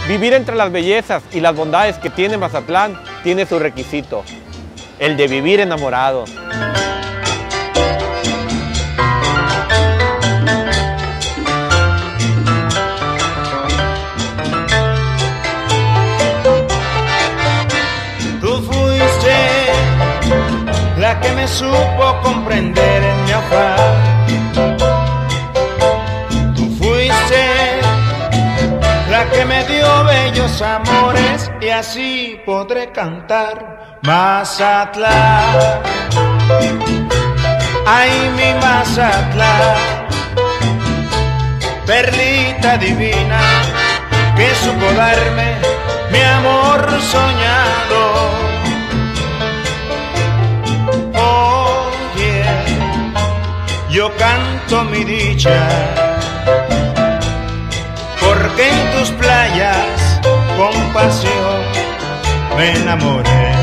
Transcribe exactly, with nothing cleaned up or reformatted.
Vivir entre las bellezas y las bondades que tiene Mazatlán tiene su requisito, el de vivir enamorado. Tú fuiste la que me supo comprender en mi afán. Tú fuiste la que me dio bellos amores y así podré cantar Mazatlán. Ay, mi Mazatlán, perlita divina que supo darme mi amor soñado. Oye, yo canto mi dicha porque en tus playas con pasión me enamoré.